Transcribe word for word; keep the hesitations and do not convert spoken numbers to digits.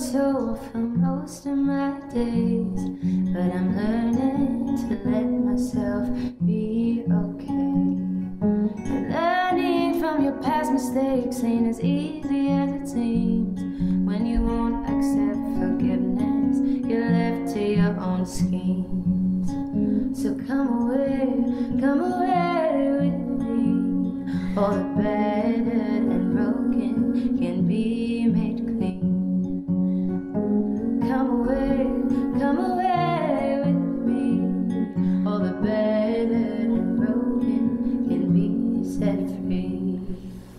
soul for most of my days, but I'm learning to let myself be okay. And learning from your past mistakes ain't as easy as it seems. When you won't accept forgiveness, you're left to your own schemes. So come away, come away with me. All the battered and broken can be made clean. Come away, come away with me. All the battered and broken can be set free.